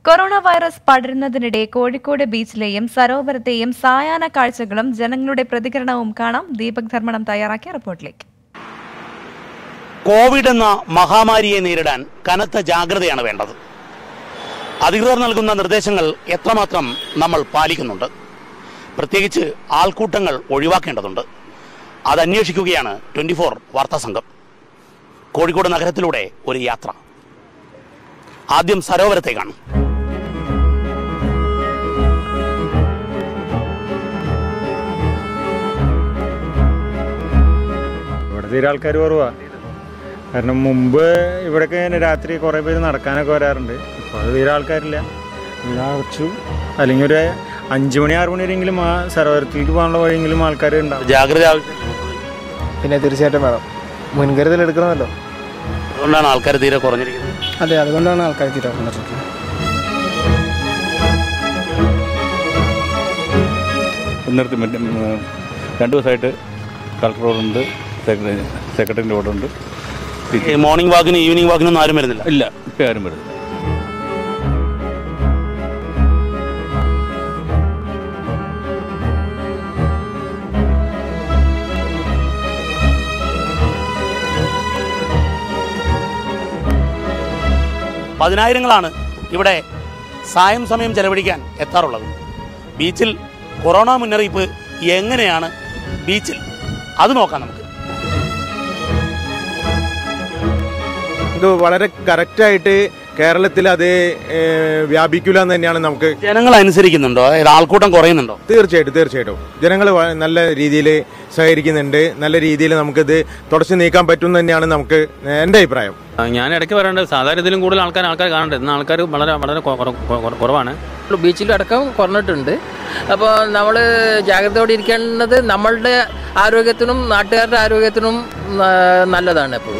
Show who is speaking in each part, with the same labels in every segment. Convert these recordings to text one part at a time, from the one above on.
Speaker 1: Corona virus പടരുന്നതിനിടെ കോഴിക്കോട് ബീച്ചിലെയും സരോവരത്തെയും സായാഹ്ന കാഴ്ചകളും ജനങ്ങളുടെ പ്രതികരണവും കാണാം. ദീപക് ധർമ്മടം തയ്യാറാക്കിയ റിപ്പോർട്ടിലേക്ക്.
Speaker 2: കോവിഡ് എന്ന മഹാമാരിയെ നേരിടാൻ കനത്ത ജാഗ്രതയാണ് വേണ്ടത്. അധികൃതർ നൽകുന്ന നിർദ്ദേശങ്ങൾ എത്രമാത്രം നമ്മൾ പാലിക്കുന്നുണ്ട്? പ്രത്യേകിച്ച് ആൾക്കൂട്ടങ്ങൾ ഒഴിവാക്കേണ്ടതുണ്ട്. അതന്വേഷിക്കുകയാണ് 24 വാർത്താ സംഘം. കോഴിക്കോട് നഗരത്തിലൂടെ ഒരു യാത്ര. ആദ്യം സരോവരത്തേക്കാണ്.
Speaker 3: ഇവിടെ തീരെ ആൾക്കാർ കുറവാ. കാരണം മുമ്പ് ഇവിടെയൊക്കെ രാത്രി കുറേ പേര് നടക്കാനൊക്കെ വരാറുണ്ട്. ഇപ്പോൾ അത് തീരെ ആൾക്കാരില്ല. അടച്ചു. അല്ലെങ്കിൽ ഒരു 5 മണി 6 മണി വരെയെങ്കിലും ആ സരോവരത്തിലേക്ക് പോകാനുള്ള വഴിയെങ്കിലും ആൾക്കാർ ഉണ്ടാവും.
Speaker 2: ജാഗ്രത ആവശ്യം.
Speaker 4: പിന്നെ തീർച്ചയായിട്ടും വേണം, മുൻകരുതൽ എടുക്കണമല്ലോ.
Speaker 2: അതുകൊണ്ടാണ് ആൾക്കാർ തീരെ കുറഞ്ഞിരിക്കുന്നത്.
Speaker 4: അതെ, അതുകൊണ്ടാണ് ആൾക്കാർ തീരെ കുറഞ്ഞിരിക്കുന്നത്.
Speaker 5: ഇന്നത്തെ 2 ദിവസമായിട്ട് കളക്ടർ റോഡുണ്ട്, സെക്രട്ടറി റോഡുണ്ട്.
Speaker 2: മോർണിംഗ് വാക്കിനും ഈവനിങ് വാക്കിനൊന്നും ആരും വരുന്നില്ല.
Speaker 5: ഇല്ല, ഇപ്പം ആരും വരുന്നില്ല.
Speaker 2: പതിനായിരങ്ങളാണ് ഇവിടെ സായം സമയം ചെലവഴിക്കാൻ എത്താറുള്ളത്. ബീച്ചിൽ കൊറോണ മുന്നറിയിപ്പ് എങ്ങനെയാണ് ബീച്ചിൽ? അത് നോക്കാം നമുക്ക്.
Speaker 6: ഇത് വളരെ കറക്റ്റായിട്ട് കേരളത്തിൽ അത് വ്യാപിക്കില്ല എന്ന് തന്നെയാണ് നമുക്ക്.
Speaker 2: ജനങ്ങൾ അനുസരിക്കുന്നുണ്ടോ? അതായത് ആൾക്കൂട്ടം കുറയുന്നുണ്ടോ?
Speaker 6: തീർച്ചയായിട്ടും ജനങ്ങൾ നല്ല രീതിയിൽ സഹകരിക്കുന്നുണ്ട്. നല്ല രീതിയിൽ നമുക്കിത് തുടച്ചു നീക്കാൻ പറ്റും തന്നെയാണ് നമുക്ക് എൻ്റെ അഭിപ്രായം.
Speaker 7: ഞാൻ ഇടയ്ക്ക് പറയേണ്ടത്, സാധാരണ ഇതിലും കൂടുതൽ ആൾക്കാർ കാണേണ്ടത്. ഇന്ന് ആൾക്കാർ വളരെ വളരെ കുറവാണ്.
Speaker 8: ബീച്ചിലും അടക്കം കുറഞ്ഞിട്ടുണ്ട്. അപ്പോൾ നമ്മൾ ജാഗ്രതയോടെ ഇരിക്കേണ്ടത് നമ്മളുടെ ആരോഗ്യത്തിനും നാട്ടുകാരുടെ ആരോഗ്യത്തിനും നല്ലതാണ് എപ്പോഴും.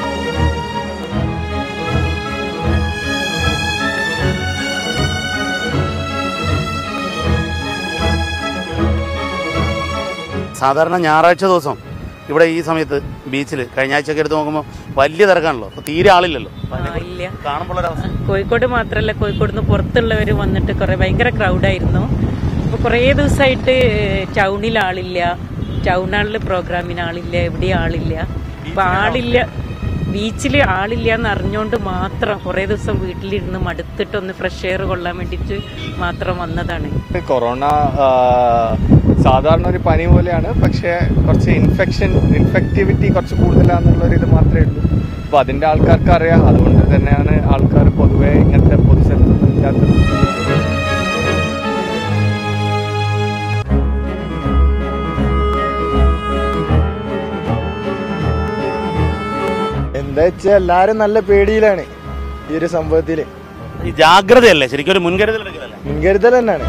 Speaker 2: സാധാരണ ഞായറാഴ്ച ദിവസം ഇവിടെ ഈ സമയത്ത് ബീച്ചിൽ കഴിഞ്ഞ ആഴ്ചയൊക്കെ എടുത്ത് നോക്കുമ്പോൾ വലിയ തിരക്കാണല്ലോ. അപ്പോൾ തീരെ ആളില്ലല്ലോ. കാണുമ്പോഴൊരവസ്ഥ
Speaker 9: കോഴിക്കോട് മാത്രമല്ല, കോഴിക്കോട് നിന്ന് പുറത്തുള്ളവർ വന്നിട്ട് ഭയങ്കര ക്രൗഡായിരുന്നു. അപ്പോൾ കുറേ ദിവസമായിട്ട് ടൗണിൽ ആളില്ല, ടൗൺ ഹാളിൽ പ്രോഗ്രാമിന് ആളില്ല, എവിടെയും ആളില്ല. അപ്പം ആളില്ല, ബീച്ചിൽ ആളില്ല എന്ന് അറിഞ്ഞുകൊണ്ട് മാത്രം കുറേ ദിവസം വീട്ടിലിരുന്ന് മടുത്തിട്ടൊന്ന് ഫ്രഷ് എയർ കൊള്ളാൻ വേണ്ടിയിട്ട് മാത്രം വന്നതാണ്.
Speaker 4: കൊറോണ സാധാരണ ഒരു പനി പോലെയാണ്, പക്ഷേ കുറച്ച് ഇൻഫെക്റ്റിവിറ്റി കുറച്ച് കൂടുതലാണെന്നുള്ളൊരു ഇത് മാത്രമേ ഉള്ളൂ. അപ്പോൾ അതിൻ്റെ ആൾക്കാർക്ക് അറിയാം. അതുകൊണ്ട് തന്നെയാണ് ആൾക്കാർ പൊതുവേ ഇങ്ങനത്തെ പൊതുസ്ഥലത്തൊന്നും ഇല്ലാത്തത്.
Speaker 6: എന്താ വെച്ചാൽ എല്ലാവരും നല്ല പേടിയിലാണ് ഈ ഒരു സംഭവത്തിൽ.
Speaker 2: ഈ ജാഗ്രതയല്ലേ ശരിക്കും ഒരു മുൻകരുതൽ എടുക്കലല്ലേ?
Speaker 6: മുൻകരുതൽ തന്നെയാണ്.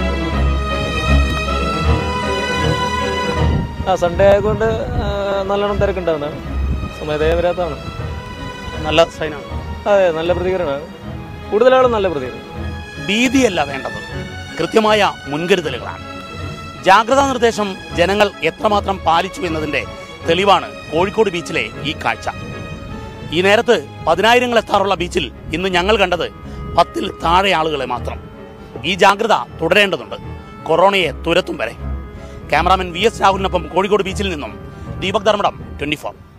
Speaker 7: സൺഡേ ആയതുകൊണ്ട് നല്ലോണം തിരക്കുണ്ടാവുന്നതാണ്. സമയത്തേ വരാത്തതാണ്.
Speaker 2: നല്ല സൈനാണ്.
Speaker 7: അതെ, നല്ല പ്രതികരണമാണ്. കൂടുതലാളും നല്ല പ്രതികരണം.
Speaker 2: ഭീതിയല്ല വേണ്ടത്, കൃത്യമായ മുൻകരുതലുകളാണ്. ജാഗ്രതാ നിർദ്ദേശം ജനങ്ങൾ എത്രമാത്രം പാലിച്ചു എന്നതിൻ്റെ തെളിവാണ് കോഴിക്കോട് ബീച്ചിലെ ഈ കാഴ്ച. ഈ നേരത്ത് 10,000 എത്താറുള്ള ബീച്ചിൽ ഇന്ന് ഞങ്ങൾ കണ്ടത് 10-ൽ താഴെ ആളുകളെ മാത്രം. ഈ ജാഗ്രത തുടരേണ്ടതുണ്ട്, കൊറോണയെ തുരത്തും വരെ. ക്യാമറാമാൻ VS രാഹുലിനൊപ്പം കോഴിക്കോട് ബീച്ചിൽ നിന്നും ദീപക് ധർമ്മടം, 24.